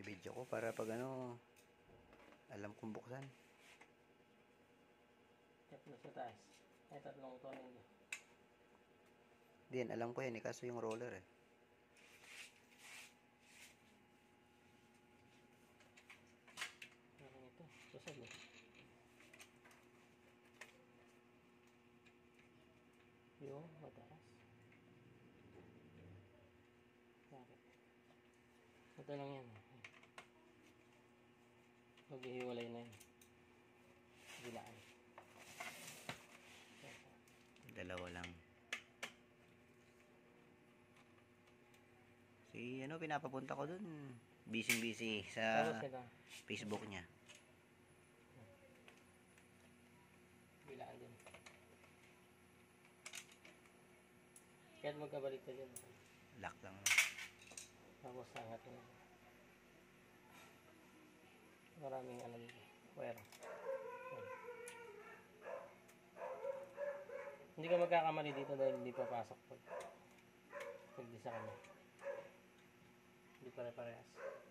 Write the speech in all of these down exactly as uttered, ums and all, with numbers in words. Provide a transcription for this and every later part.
I-video ko para pag ano, alam kong buksan. Tatlo sa taas. Ay, tatlong tornilyo. Din, alam ko yan eh, kaso yung roller eh. Parang ito, susad eh. Yung mataas. Bakit? Ito lang yan. Maghihiwalay na yan. Gilaan. Dalawa lang. Si ano, pinapapunta ko dun. Busy busy sa Facebook niya. Gilaan din. Kahit magkabalik ka dyan. Lock lang. Tapos sangat na. Maraming ano dito. Wire. Hindi ka magkakamali dito dahil hindi papasok pag pag di sa kanya. Hindi pare-parehas.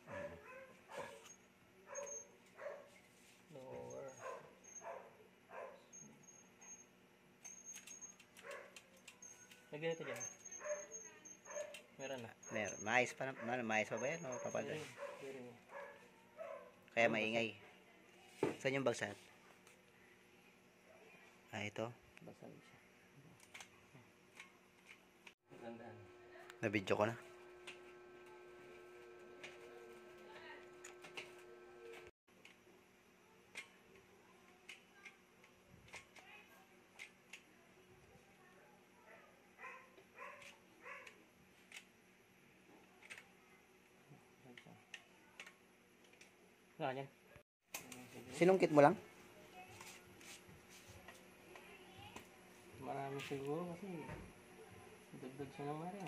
Lower. May ganito dyan. Meron na. Mer, mais pa na, mais pa ba yan o papantay? Meron. Kaya maingay. Saan yung bagsat? Ah, ito. Bagsat siya. Gandaan. Na-video ko na. Ganyan. Sinungkit mo lang? Marami siguro kasi dagdag siya ng mara.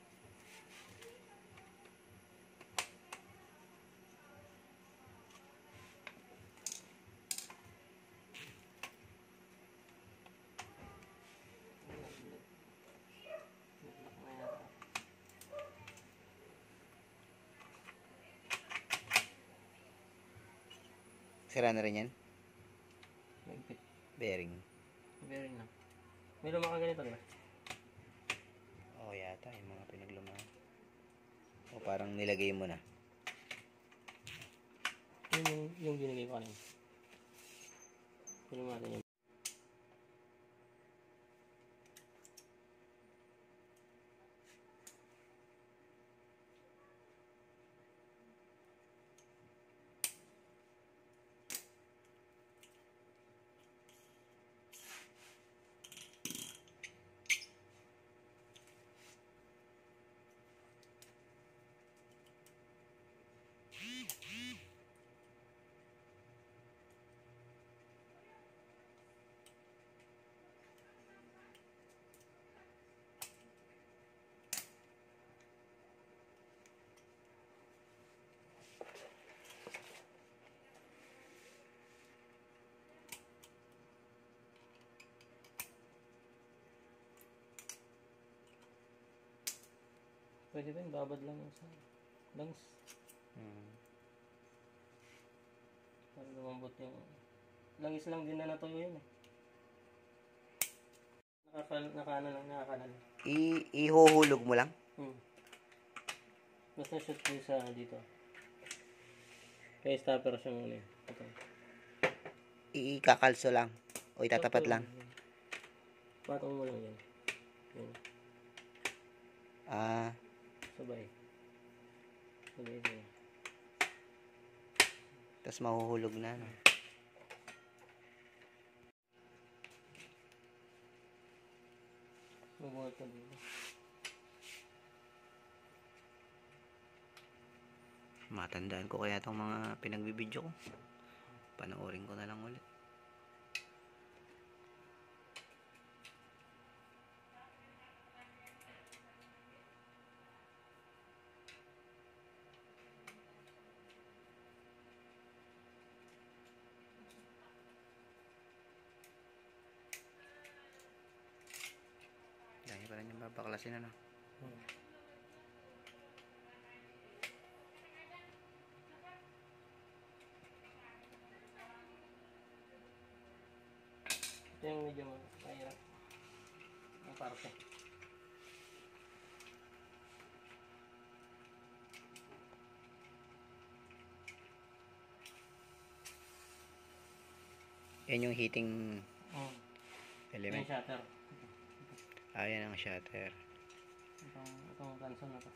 Sira na rin yan? Nagpit. Bearing. Bearing na. May lumakang ganito ba? Oo, yata. Yung mga pinagluma. O parang nilagay mo na. Yung, yung, yung binigay ko kanina. Pinumata niya. Pwede ba yung babad lang yung sa langs? Hmm. Para lumambot yung langis lang din na natuyo yun eh. Nakakal, nakana lang, nakakalala. I ihuhulog mo lang? Hmm. Basta shoot ko sa dito. Kaya stopper siya muna eh. Ito. Ikakalso lang? O itatapat lang? Patong mo lang yan. Yan. Ah. Sabay. Sabay din. Tapos mahuhulog na, no? Mabuhat ka dito. Matandaan ko kaya itong mga pinagbibidyo ko. Panoorin ko na lang ulit. Dahil pa rin yung babaklasin, ano? Hmm. Ito yung medyo mahirap. Ang parte. Yan yung heating Hmm. Ito element. yung shutter. Ah, yan ang shutter. Itong, itong console na to.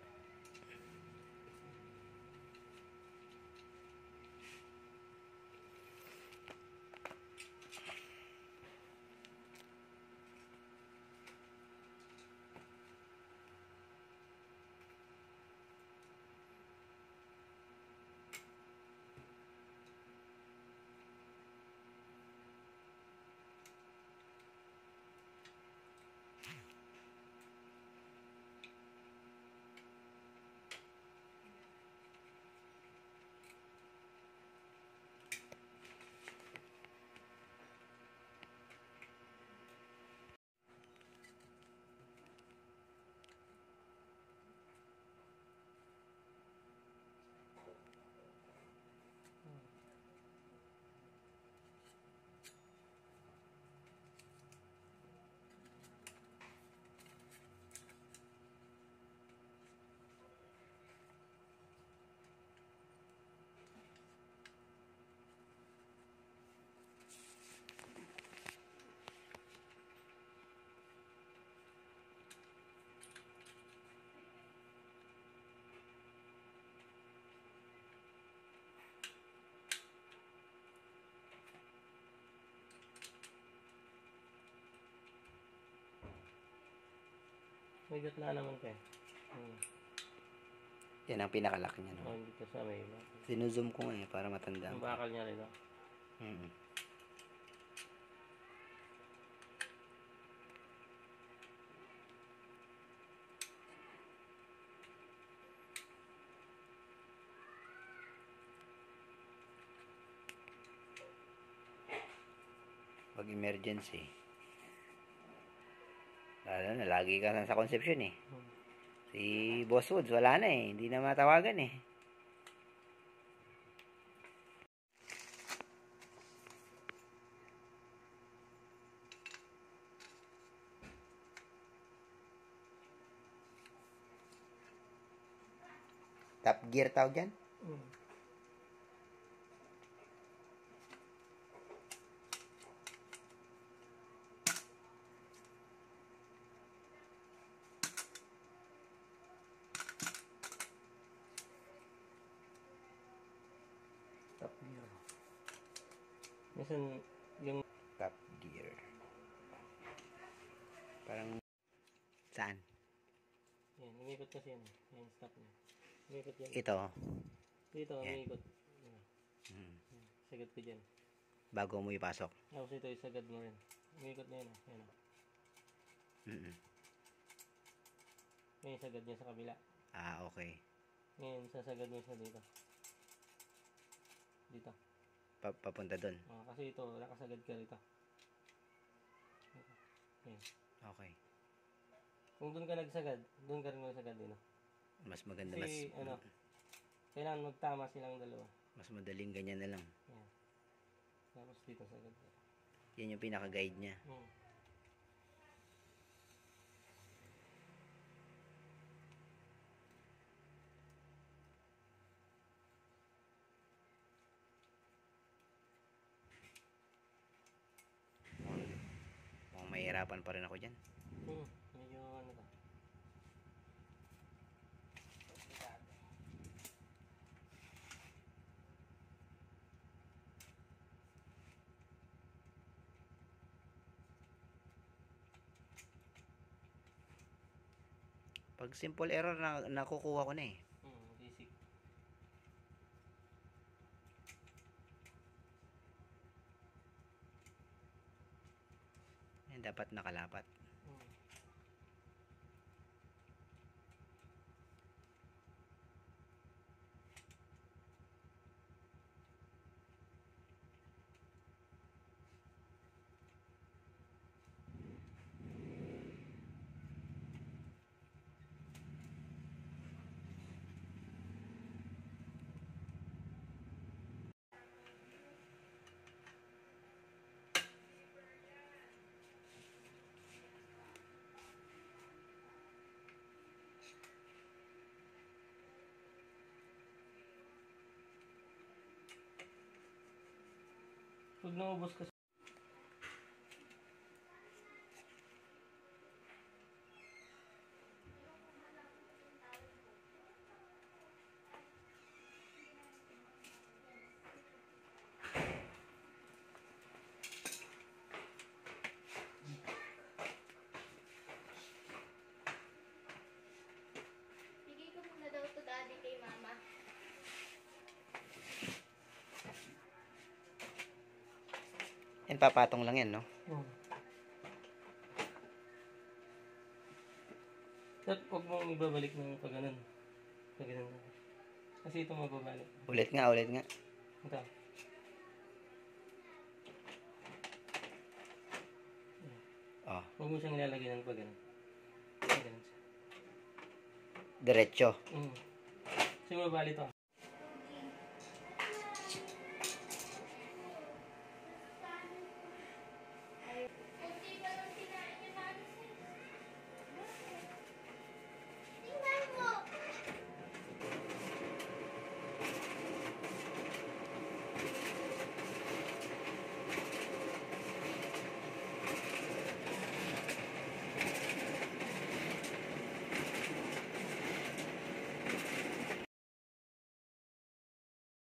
May gitna naman to eh. Hmm. Yan ang pinakalock niya, Oh, no? dito sa may Sinuzoom ko nga eh, para matanda. yung bakal niya rin. Mm. Pag emergency, lalo na, lagi ka na sa conception eh. Hmm. Si Boss Woods, wala na eh. Hindi na matawagan eh. Top gear tawag dyan? Hmm. Top gear. Minsan yung Top gear. Parang, saan? yan, umikot kasi yan. Yan, stop niya. Umikot yan. Ito. Dito, Yan. umikot. Yan. Mm. Yan. Sagad ko dyan. Bago mo ipasok. Tapos ito, isagad mo rin. Umikot na yan. ah. Yan. ah. Mm-mm. Ngayon, sagad niya sa kabila. Ah, okay. Ngayon, sasagad mo siya dito. Dito. Pa papunta dun. Ah, kasi ito, nakasagad ka rito. Ito. Yan. Okay. Kung doon ka nagsagad, doon ka rin magsagad din. ah. Mas maganda, mas, Kasi, ano, kailangan magtama silang dalawa. mas madaling ganyan na lang. Yan. Tapos dito sagad. Yan yung pinaka-guide niya. Hmm. Mukhang mahirapan pa rin ako dyan. Hmm. Medyo ano to. Pag simple error, na nakukuha ko na eh. Hmm. Basic. Yan, dapat nakalapat. Hmm. Pag naubos kasi. Bigay ko muna daw to daddy kay mama. Yan, papatong lang yan, no? Hmm. At huwag mong ibabalik ng pag ganun. Pag ganun. Kasi ito mababalik. Ulit nga, ulit nga. Ito. Oh, Huwag mo siyang ilalagay ng pag ganun. Pag ganun siya. diretso. Hmm. Kasi mababalik to.